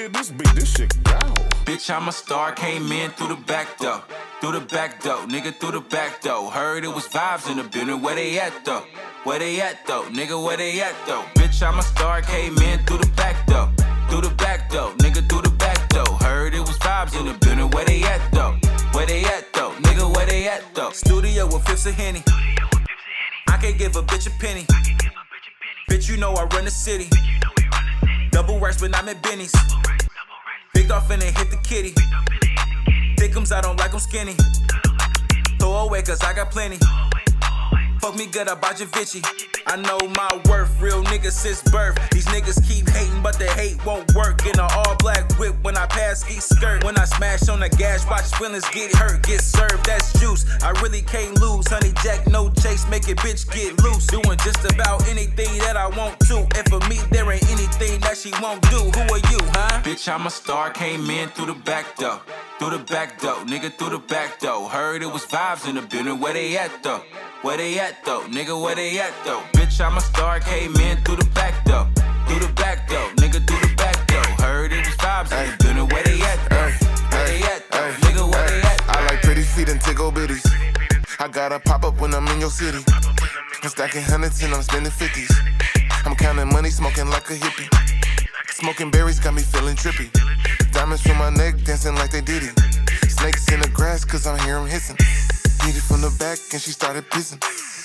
hear this beat, this shit go. Bitch, I'm a star, came in through the back door. Through the back door, nigga, through the back door. Heard it was vibes in the building, where they at though? Where they at though, nigga, where they at though? Bitch, I'm a star, came in through the back door. Through the back door, nigga, through the back door. Heard it was vibes in the building, where they at though? Where they at though, nigga, where they at though? Studio with fifths of Henny. I can't give a bitch a penny. Bitch, you know I run the city. Double rice, but I'm at Benny's. Big dog finna hit the kitty. Thickums, I don't like them skinny. Throw away, cause I got plenty. Fuck me good, I bought Javinci. I know my worth, real niggas since birth. These niggas keep hating, but the hate won't work. In an all-black whip when I pass ski skirt. When I smash on the gas, watch feelings get hurt, get served, that's juice. I really can't lose, honey jack, no chase, make it bitch get loose. Doing just about anything that I want to. And for me, there ain't anything that she won't do. Who are you, huh? Bitch, I'm a star, came in through the back door. Through the back door, nigga, through the back door. Heard it was vibes in the building, where they at though? Where they at though, nigga, where they at though? Bitch, I'm a star, came in through the back door. Through the back door, nigga, through the back door. Heard it was vibes in the building, where they at though? Where they at though, nigga, where they at though? I like pretty feet and tickle bitties. I gotta pop up when I'm in your city. I'm stacking hundreds and I'm spending 50s. I'm counting money, smoking like a hippie. Smoking berries got me feeling trippy. Diamonds from my neck, dancing like they did it. Snakes in the grass, cause I hear them hissing. Hit it from the back and she started pissing.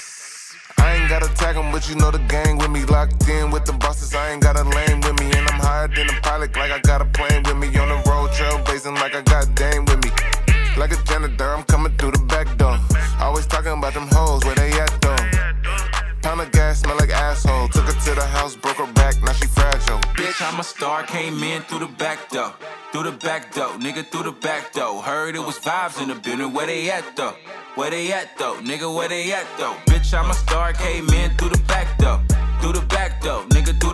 I ain't gotta tag them, but you know the gang with me. Locked in with the bosses, I ain't got a lane with me. And I'm higher than a pilot, like I got a plane with me. On the road, trailblazing like I got Dame with me. Like a janitor, I'm coming through the back door. Always talking about them hoes, where they at though? Pound of gas, smell like asshole. Took her to the house, broke her back, now she fragile. Bitch, I'm a star, came in through the back door. Through the back door, nigga, through the back door. Heard it was vibes in the building, where they at though? Where they at though, nigga, where they at though? Bitch, I'm a star, came in through the back door. Through the back door, nigga, through